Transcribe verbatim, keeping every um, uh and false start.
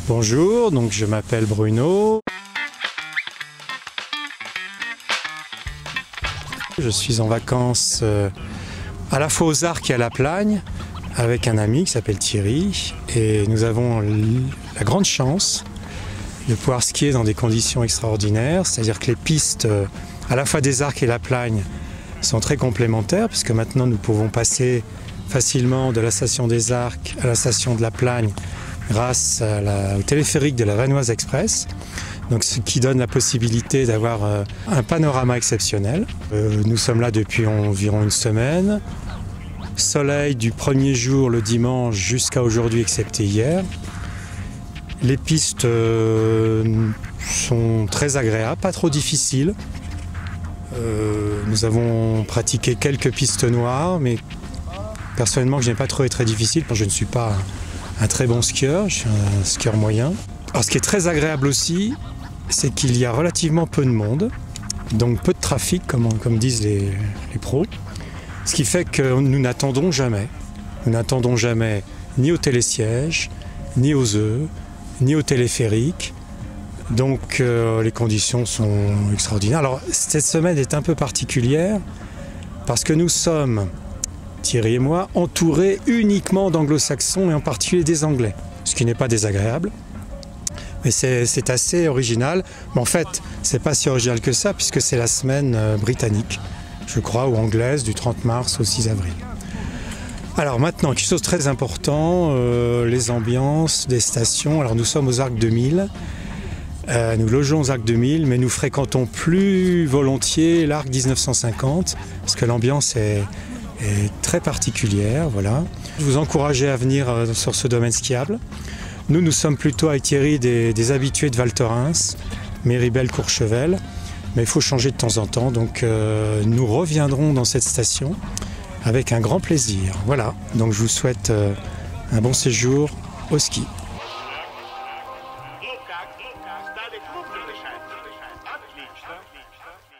Bonjour, donc je m'appelle Bruno. Je suis en vacances euh, à la fois aux Arcs et à la Plagne avec un ami qui s'appelle Thierry et nous avons la grande chance de pouvoir skier dans des conditions extraordinaires, c'est-à-dire que les pistes euh, à la fois des Arcs et la Plagne sont très complémentaires puisque maintenant nous pouvons passer facilement de la station des Arcs à la station de la Plagne grâce à la, au téléphérique de la Vanoise Express, donc ce qui donne la possibilité d'avoir euh, un panorama exceptionnel. Euh, nous sommes là depuis environ une semaine. Soleil du premier jour, le dimanche, jusqu'à aujourd'hui, excepté hier. Les pistes euh, sont très agréables, pas trop difficiles. Euh, nous avons pratiqué quelques pistes noires, mais personnellement, je n'ai pas trouvé très difficile. Je ne suis pas un très bon skieur, je suis un skieur moyen. Alors, ce qui est très agréable aussi, c'est qu'il y a relativement peu de monde, donc peu de trafic, comme, comme disent les, les pros. Ce qui fait que nous n'attendons jamais. Nous n'attendons jamais ni au télésiège, ni aux œufs, ni au téléphérique. Donc euh, les conditions sont extraordinaires. Alors cette semaine est un peu particulière parce que nous sommes, Thierry et moi, entourés uniquement d'anglo-saxons et en particulier des anglais, ce qui n'est pas désagréable. Mais c'est assez original. Mais en fait, c'est pas si original que ça puisque c'est la semaine euh, britannique, je crois, ou anglaise, du trente mars au six avril. Alors maintenant, quelque chose de très important, euh, les ambiances des stations. Alors nous sommes aux Arcs deux mille. Euh, nous logeons aux Arcs deux mille, mais nous fréquentons plus volontiers l'Arc dix-neuf cent cinquante parce que l'ambiance est, est très particulière. Voilà. Je vous encourage à venir euh, sur ce domaine skiable. Nous, nous sommes plutôt avec Thierry des, des habitués de Val Thorens, Méribel, Courchevel, mais il faut changer de temps en temps. Donc euh, nous reviendrons dans cette station avec un grand plaisir. Voilà, donc je vous souhaite euh, un bon séjour au ski. Отлично, отлично.